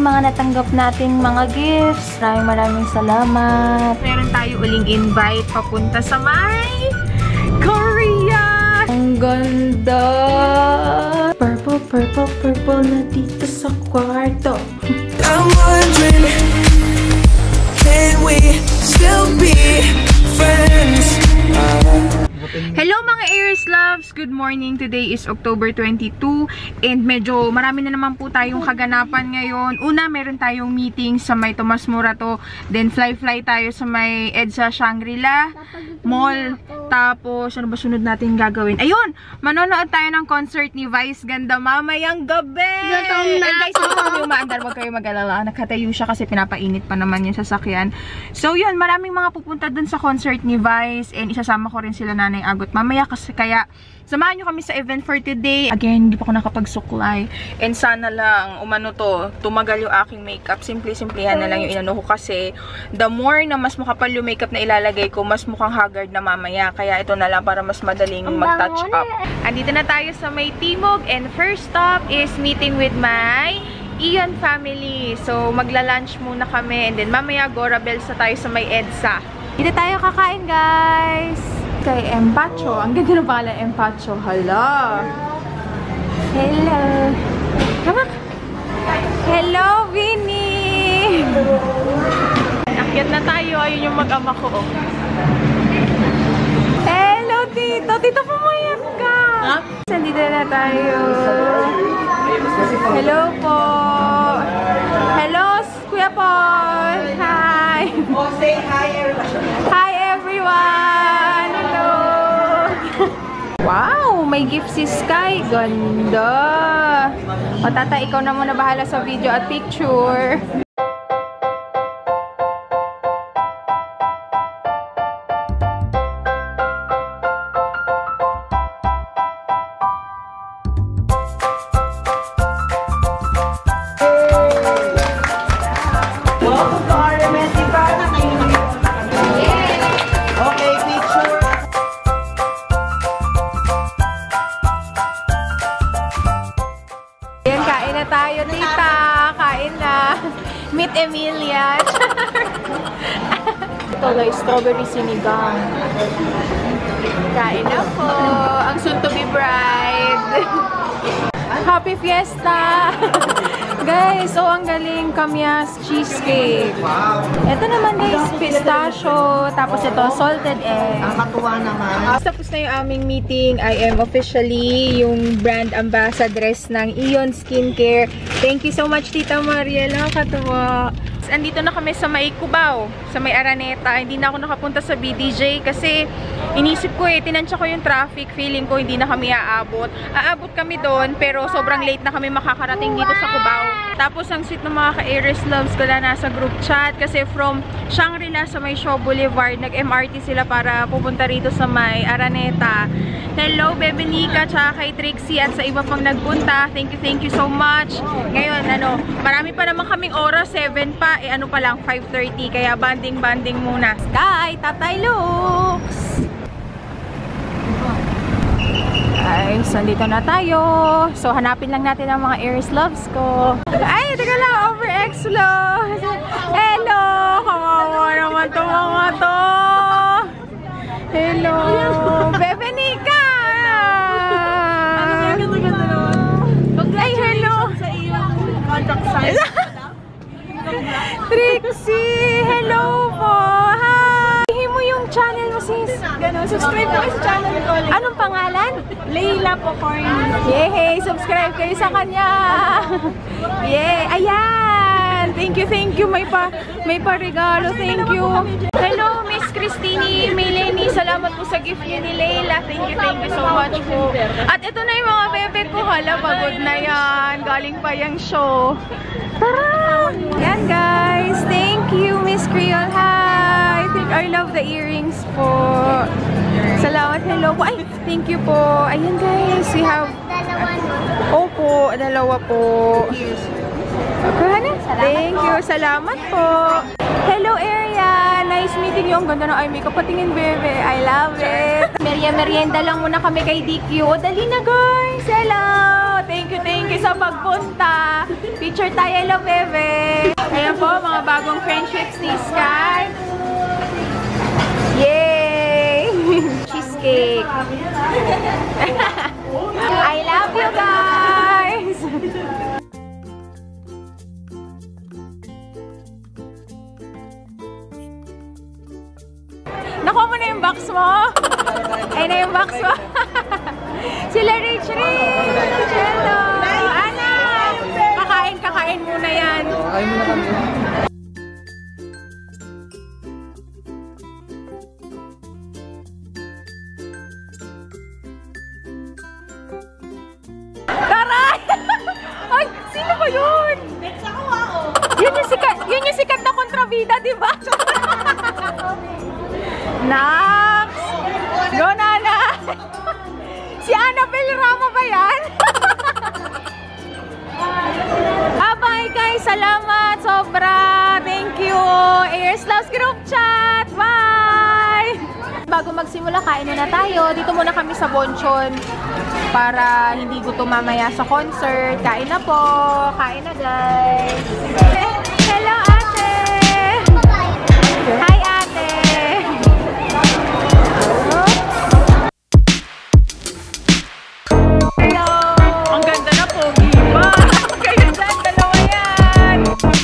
mga natanggap nating mga gifts. Maraming salamat. Meron tayo uling invite papunta sa may Korea. Ang ganda! Purple, purple, purple na dito sa kwarto. I'm wondering, can we still be friends? Hello mga Aries Loves! Good morning! Today is October 22 and medyo marami na naman po tayong kaganapan ngayon. Una, meron tayong meeting sa may Tomas Morato. Then fly tayo sa may EDSA Shangri-La Mall. Tapos, ano ba sunod natin gagawin? Ayun! Manonood tayo ng concert ni Vice Ganda mamayang gabi! And guys, hindi kami umaandar. Huwag kayo mag-alala. Nakatayo siya kasi pinapainit pa naman yung sasakyan. So yun, maraming mga pupunta dun sa concert ni Vice and isasama ko rin sila Nanay Agot mamaya kasi kaya samahan nyo kami sa event for today. Again, hindi pa ako nakapagsuklay. And sana lang, tumagal yung aking makeup. Simple-simplihan na lang yung inano ko kasi the more na mas makapal yung makeup na ilalagay ko, mas mukhang haggard na mamaya. Kaya ito na lang para mas madaling mag-touch up. Andito na tayo sa may Timog and first stop is meeting with my Ion family. So, magla-lunch muna kami and then mamaya Gorabels na tayo sa may EDSA. Dito tayo kakain, guys! Kay Empacho. Ang ganda ng pangalan, Empacho. Hala! Hello! Kamak! Hello, Vinny! Akyat na tayo. Ayun yung mag-ama ko. Hello, Tito! Tito, pumayat ka! Ha? Nandito na tayo. Hello po! Hello, Kuya Paul! Hi! Oh, say hi, everyone! Hi, everyone! Hello! Wow! May gift si Sky. Ganda! O, Tata, ikaw na muna bahala sa video at picture. Tayo, tita. Kain na. Meet Emilia. Ito guys, strawberry sinigang. Kain na po. Ang soon-to-be bride. Happy Fiesta! Guys, ang galing. Kamyas cheesecake. Ito naman guys, pistachio. Tapos ito, salted egg. Nakakatuwa naman. Tapos na yung aming meeting. I am officially yung brand ambassadress ng Ion Skincare. Thank you so much, Tita Mariel. Nakakatuwa. Andito na kami sa may Cubao, sa may Araneta. Hindi na ako nakapunta sa BDJ kasi inisip ko tinansya ko yung traffic. Feeling ko hindi na kami aabot. Aabot kami doon pero sobrang late na kami makakarating dito sa Cubao. Tapos ang sweet ng mga ka-Aries Loves ko na nasa group chat kasi from Shangri-La sa may Shaw Boulevard, nag-MRT sila para pupunta rito sa may Araneta. Hello, Bebe Nika, tsaka kay Trixie at sa iba pang nagpunta. Thank you so much. Ngayon, marami pa naman kaming oras, 7 pa. Ano pa lang, 5:30. Kaya banding muna. Sky, Tatay Lux! Guys, nandito na tayo. So, hanapin lang natin ang mga Aries Loves ko. Ay, teka lang, over-exlo. Hello! Kawawa naman to mga to. Hello! Bebe Nika! Ay, hello! Sa iyong contact site. Trixie! Hello po! Hi! Hihin mo yung channel mo, sis. Ganun. Subscribe kayo sa channel ko. Anong pangalan? Layla Pocorn. Yay! Subscribe kayo sa kanya! Yay! Ayan! Thank you. May pa regalo. Thank you. Hello, Miss Christine Melanie. Salamat po sa gift niyo ni Layla. Thank you so much po. At ito na yung mga bebe ko. Hala, pagod na yan. Galing pa yung show. Tara! Yan guys. Thank you, Miss Creole. Hi! I love the earrings po. Salamat. Hello po. Ay, thank you po. Ayan guys. We have... Opo, dalawa po. Thank you. Salamat po. Hello, area. Nice meeting you. Ang ganda ng eye makeup. Patingin, bebe. I love it. Merienda lang muna kami kay DQ. O, dali na, guys. Hello. Thank you sa pagpunta. Picture tayo, hello, bebe. Ayan po, mga bagong friendships ni Sky. Yay! Cheesecake. I love you guys! Nakuha mo na yung box mo? Ay na yung box mo? Sila Rich! Hello! Ana! Kakain muna yan. Kakain muna kami. Taray! Ay, sino ba yun? Next ako ako. Yun yung sikat na kontrabida, di ba? Nax! Go, Nana! Si Annabelle Rama ba yan? Bye guys! Salamat! Sobra! Thank you! Airs Loves Group Chat! Bye! Bago magsimula, kain muna tayo. Dito muna kami sa Bonchon para hindi gutom mamaya sa concert. Kain na po! Kain na guys! Hello ate! Hi ate! Hello! Ang ganda na po, Giba! Kayo dyan, dalawa yan!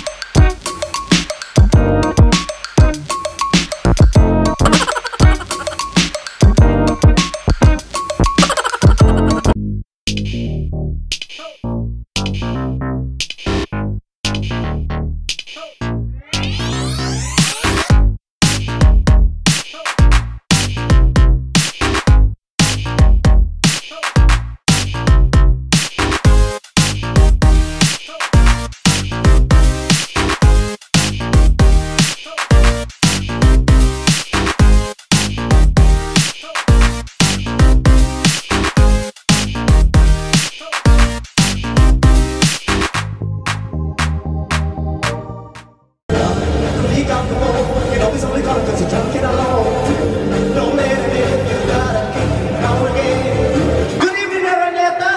Good evening, Araneta!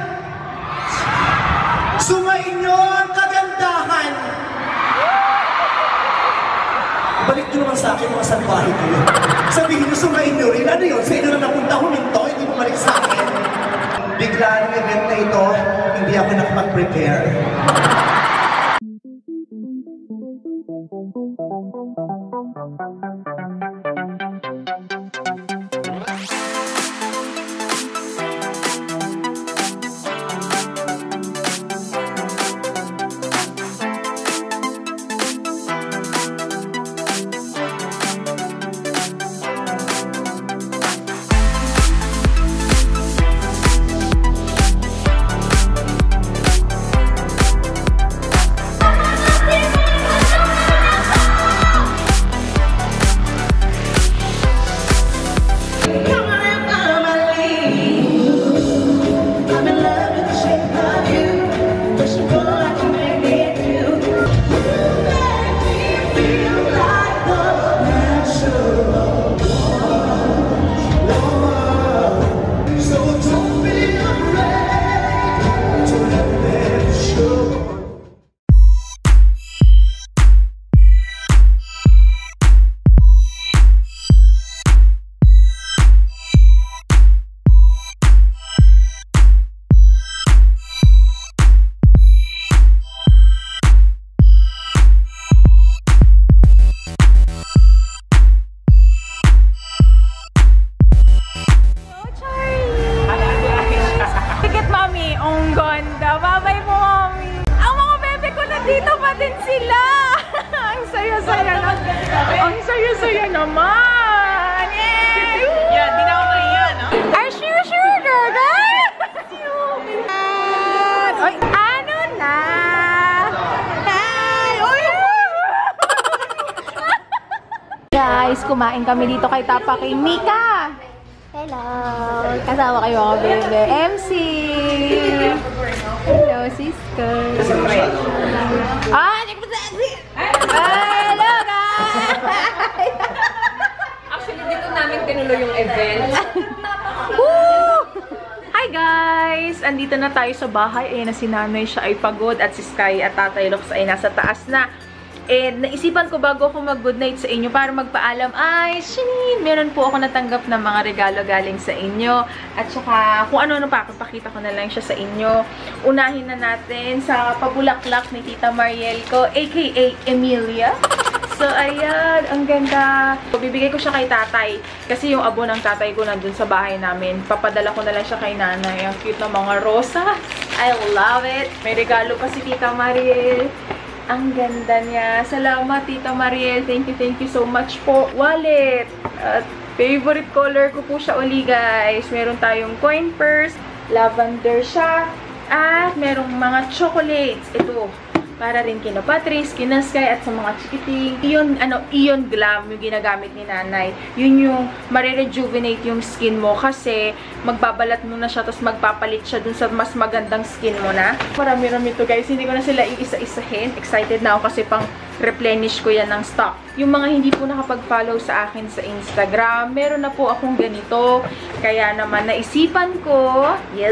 Sumainyo ang kagandahan! Balik nyo naman sa akin mga salbahe kayo. Sabihin nyo, sumainyo rin. Ano yun? Sa inyo na napunta, huminto, hindi bumalik sa akin. Bigla ng event na ito, hindi ako nakapag-prepare. saya naman! Yay! Yan, di na ako mahiya, no? Are you sure, girl? Oy, ano na? Hi! Oy! Guys, kumain kami dito kay Tapa kay Mika. Hello! Kasama kayo mga bebe. MC! Hello, sister! Ah! Hello, guys! Actually, dito namin tinuloy yung event. Woo! Hi, guys! andito na tayo sa bahay. Ayan na si nanay, siya ay pagod at si Sky at Tatay Lux ay nasa taas na. And naisipan ko bago ako mag-good night sa inyo para magpaalam, ay, Shanine, meron po ako natanggap na mga regalo galing sa inyo. At saka, kung ano-ano pa, pakita ko na lang siya sa inyo. Unahin na natin sa pabulaklak ni Tita Mariel ko, aka Emilia. So, ayan, ang ganda. So, bibigay ko siya kay tatay. Kasi yung abo ng tatay ko nandun sa bahay namin. Papadala ko na lang siya kay nanay. Ang cute na mga rosa. I love it. May regalo pa si Tita Mariel. Ang ganda niya. Salamat, Tita Mariel. Thank you so much po. Wallet. At favorite color ko po siya uli, guys. Meron tayong coin purse. Lavender siya. At merong mga chocolates. Ito. Para rin kina Patrice, kina Sky, at sa mga chikiting. Ion Glam yung ginagamit ni nanay. Yun yung marirejuvenate yung skin mo kasi magbabalat mo na siya tapos magpapalit siya dun sa mas magandang skin mo na. Marami-rami to, guys. Hindi ko na sila iisa-isahin. Excited na ako kasi pang replenish ko yan ng stock. Yung mga hindi po nakapag-follow sa akin sa Instagram, meron na po akong ganito. Kaya naman naisipan ko,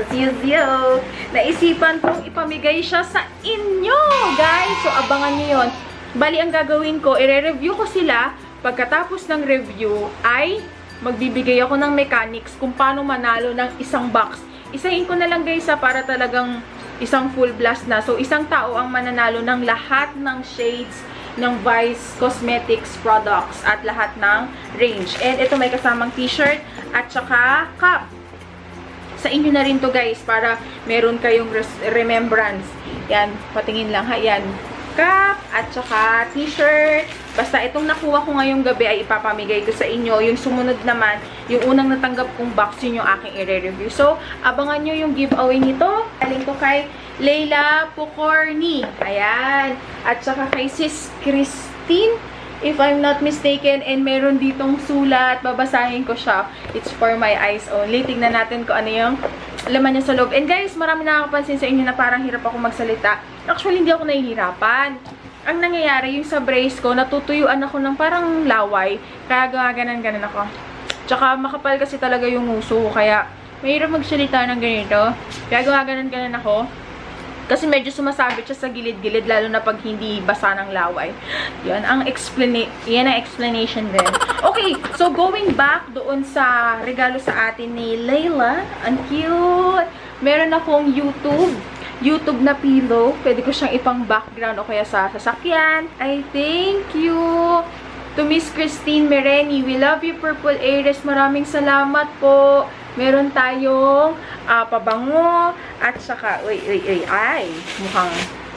naisipan kong ipamigay siya sa inyo, guys. So, abangan nyo yun. Bali, ang gagawin ko, i-review ko sila. Pagkatapos ng review, ay magbibigay ako ng mechanics kung paano manalo ng isang box. Isahin ko na lang, guys, para talagang isang full blast na. So, isang tao ang mananalo ng lahat ng shades ng Vice Cosmetics products at lahat ng range. And ito may kasamang t-shirt at saka cup. Sa inyo na rin to, guys, para meron kayong remembrance. Yan, patingin lang ha. Yan, cup at saka t-shirt. Basta itong nakuha ko ngayong gabi ay ipapamigay ko sa inyo. Yung sumunod naman, yung unang natanggap kong box, yun yung aking i-review. So, abangan nyo yung giveaway nito. Galing to kay Leila Pocorni. Ayan. At saka kay Sis Christine, if I'm not mistaken. And meron ditong sulat. Babasahin ko siya. It's for my eyes only. Tignan natin kung ano yung laman niya sa loob. And guys, marami nakakapansin sa inyo na parang hirap ako magsalita. Actually, hindi ako nahihirapan. Ang nangyayari, yung sa brace ko, natutuyuan ako ng parang laway. Kaya gaganan-ganan ako. Tsaka makapal kasi talaga yung nguso ko. Kaya mahirap magsalita ng ganito. Kaya gaganan-ganan ako. Kasi medyo sumasabit siya sa gilid-gilid, lalo na pag hindi basa ng laway. Yan ang explanation din. Okay, so going back doon sa regalo sa atin ni Layla. Ang cute! Meron akong YouTube na pillow. Pwede ko siyang ipang background o kaya sa sasakyan. I thank you to Miss Christine Mereni. We love you, Purple Aries. Maraming salamat po. Meron tayong pabango at saka, ay, mukhang,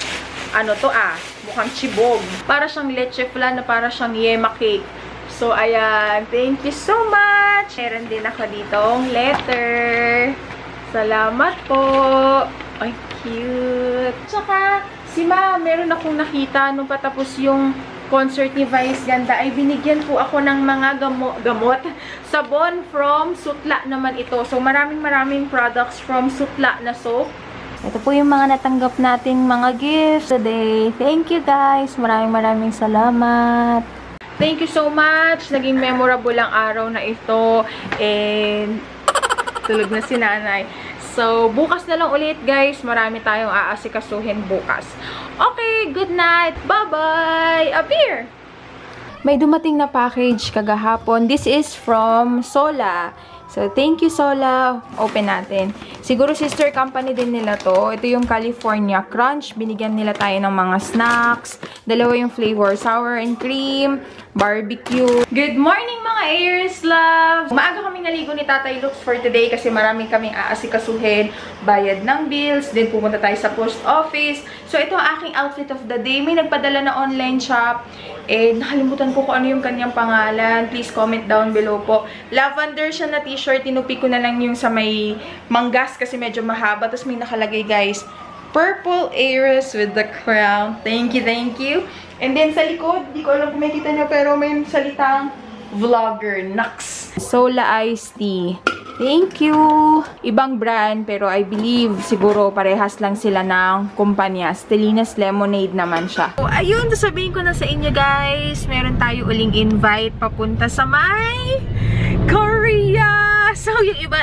mukhang chibog. Para siyang leche flan na para siyang yema cake. So, ayan, thank you so much. Meron din ako ditong letter. Salamat po. Ay, cute. Tsaka, meron akong nakita nung patapos yung concert ni Vice Ganda, ay binigyan po ako ng mga gamot. Sabon from Sutla naman ito. So, maraming products from Sutla na soap. Ito po yung mga natanggap nating mga gifts today. Thank you, guys. Maraming salamat. Thank you so much. Naging memorable ang araw na ito. And tulog na si nanay. So, bukas na lang ulit, guys. Marami tayong aasikasuhin bukas. Okay, good night. Bye-bye. Appear! May dumating na package kagahapon. This is from Sola. So, thank you, Sola. Open natin. Siguro sister company din nila to. Ito yung California Crunch. Binigyan nila tayo ng mga snacks. Dalawa yung flavor. Sour and cream. Barbecue. Good morning, mga Aries Love! Maaga kaming naligo ni Tatay Lux for today kasi marami kaming aasikasuhin. Bayad ng bills. Then pumunta tayo sa post office. So, ito ang aking outfit of the day. May nagpadala na online shop. Nakalimutan ko kung ano yung kanyang pangalan. Please comment down below po. Lavender siya na t-shirt. Tinupi ko na lang yung sa may manggas kasi medyo mahaba. Tapos may nakalagay, guys, Purple Aries with the crown. Thank you. And then sa likod, di ko alam kung makikita nyo, pero may salitang vlogger, Nux. Sola Iced Tea. Thank you! Ibang brand, pero I believe siguro parehas lang sila ng kumpanya. Stellina's Lemonade naman siya. So, ayun, sasabihin ko na sa inyo, guys. Meron tayo uling invite papunta sa may Korea! So, yung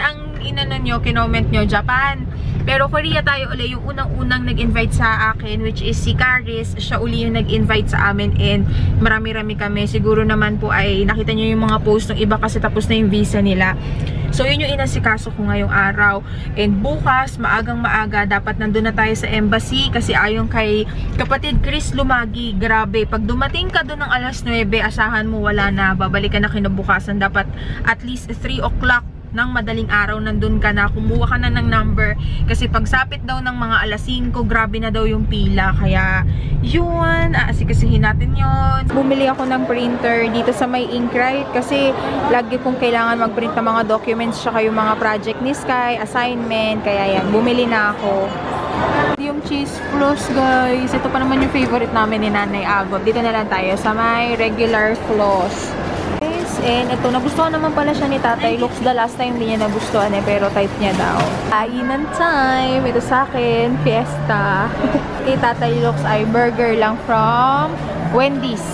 inano nyo, kinoment nyo, Japan. Pero Korea tayo uli, yung unang-unang nag-invite sa akin, which is si Caris. Siya uli yung nag-invite sa amin and marami-rami kami. Siguro naman po ay nakita nyo yung mga post ng iba kasi tapos na yung visa nila. So, yun yung inasikaso ko ngayong araw. And bukas, maagang-maaga, dapat nandun na tayo sa embassy kasi ayon kay kapatid Chris Lumagi, grabe. Pag dumating ka dun ng alas 9, asahan mo wala na. Babalik ka na kinabukasan. Dapat at least 3 o'clock ng madaling araw nandun ka na, kumuha ka na ng number kasi pagsapit daw ng mga alas 5 grabe na daw yung pila, kaya yun, aasikasihin natin yun. Bumili ako ng printer dito sa may Inkrite kasi lagi kong kailangan magprint ng mga documents tsaka yung mga project ni Sky, assignment, kaya yan, bumili na ako. Yung cheese floss guys, ito pa naman yung favorite namin ni Nanay Agot. Dito na lang tayo sa may regular floss. And ito, nagustuhan naman pala siya ni Tatay Lux. The last time hindi niya nagustuhan pero type niya daw. Kainan time. Ito sa akin, fiesta. Kay Tatay Lux ay burger lang from Wendy's.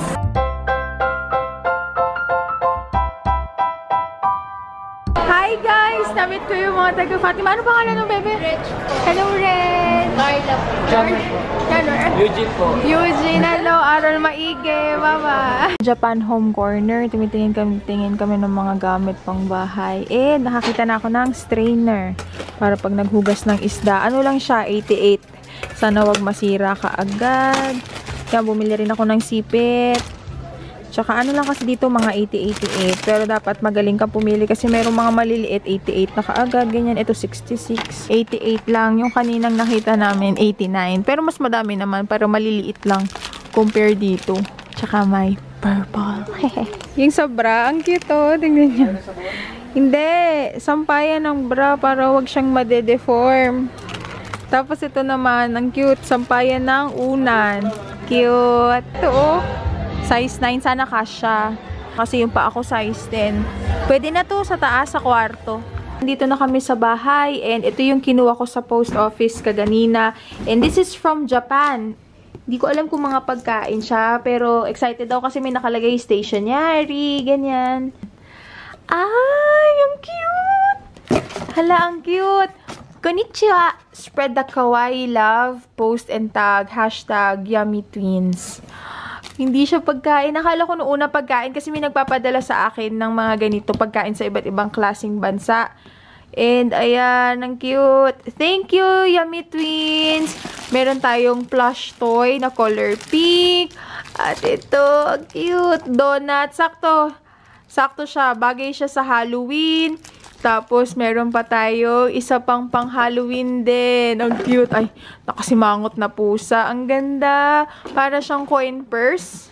Hi guys! Namit ko yung mga taga Fatima. Ano pangalan ng bebe? Reg po. Hello, Reg! Carla po. Eugene po. Eugene, hello! Aral maigi! Mama! Japan Home Corner. Tingin kami ng mga gamit pang bahay. Eh, nakakita na ako ng strainer. Para pag naghugas ng isda. Ano lang siya? 88. Sana wag masira kaagad. Kaya bumili rin ako ng sipit. Tsaka ano lang kasi dito mga 80-88. Pero dapat magaling ka pumili kasi merong mga maliliit 88 na kaagad. Ganyan. Ito 66. 88 lang. Yung kaninang nakita namin 89. Pero mas madami naman. Pero maliliit lang. Compare dito. Tsaka may purple. Yung sa bra. Ang cute oh. Tingnan nyo. Hindi. Sampayan ng bra para wag siyang madedeform. Tapos ito naman. Ang cute. Sampayan ng unan. Cute. Ito oh. Size 9, sana kasya. Kasi yung pa ako size 10. Pwede na to sa taas, sa kwarto. Dito na kami sa bahay. And ito yung kinuha ko sa post office kaganina. And this is from Japan. Hindi ko alam kung mga pagkain siya. Pero excited daw kasi may nakalagay stationery. Ganyan. Ay, ang cute! Hala, ang cute! Konnichiwa! Spread the kawaii love. Post and tag. Hashtag Yummy Twins. Hindi siya pagkain. Nakala ko noong una pagkain kasi may nagpapadala sa akin ng mga ganito pagkain sa iba't ibang klaseng bansa. And ayan, ang cute. Thank you, Yummy Twins. Meron tayong plush toy na color pink. At ito, ang cute. Donut. Sakto. Sakto siya. Bagay siya sa Halloween. Tapos, meron pa tayo isa pang Halloween din. Ang cute. Ay, nakasimangot na pusa. Ang ganda. Para siyang coin purse.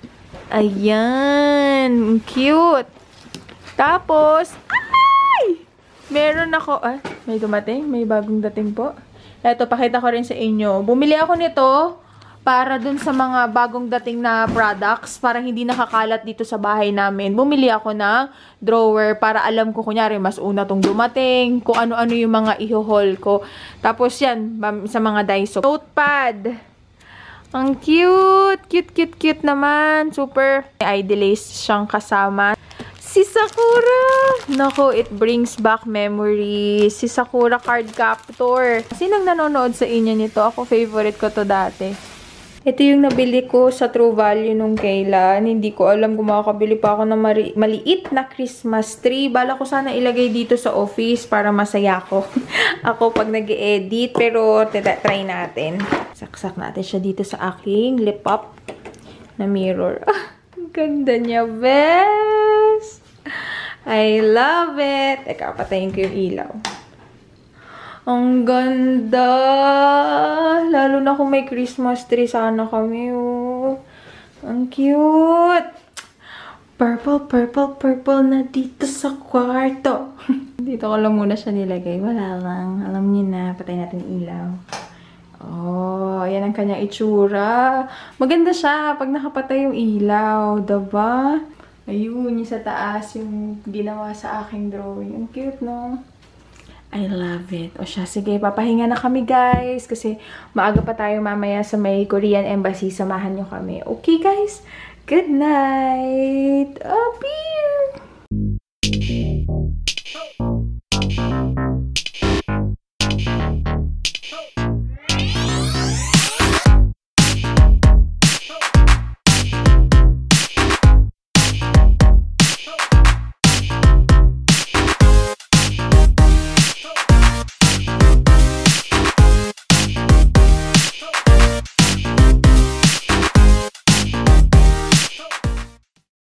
Ayan. Ang cute. Tapos, ay! Meron ako, may dumating. May bagong dating po. Ito, pakita ko rin sa inyo. Bumili ako nito para dun sa mga bagong dating na products, para hindi nakakalat dito sa bahay namin. Bumili ako ng drawer para alam ko, kunyari, mas una tong dumating, kung ano-ano yung mga iho-haul ko. Tapos yan, sa mga Daiso. Notepad. Ang cute! Cute, cute, cute naman. Super. May ID lace siyang kasama. Si Sakura! Nako, it brings back memories. Si Sakura card captor. Sinong nanonood sa inyo nito? Ako, favorite ko to dati. Ito yung nabili ko sa True Value nung kailan. Hindi ko alam kung makakabili pa ako ng maliit na Christmas tree. Bala ko sana ilagay dito sa office para masaya ko. Ako pag nag-edit. Pero try natin. Saksak natin siya dito sa aking lip up na mirror. Ang ganda niya, best! I love it! Teka, patayin ko yung ilaw. Ang ganda! Lalo na kung may Christmas tree sana kami, oh. Ang cute! Purple, purple, purple na dito sa kwarto. Dito ko lang muna siya nilagay. Wala lang. Alam niyo na. Patay natin yung ilaw. Oh, ayan ang kanyang itsura. Maganda siya pag nakapatay yung ilaw. Diba? Ayun, yung sa taas, yung ginawa sa aking drawing. Ang cute, no? I love it. O siya, sige, papahinga na kami guys. Kasi maaga pa tayo mamaya sa may Korean Embassy. Samahan nyo kami. Okay guys? Good night! Opi!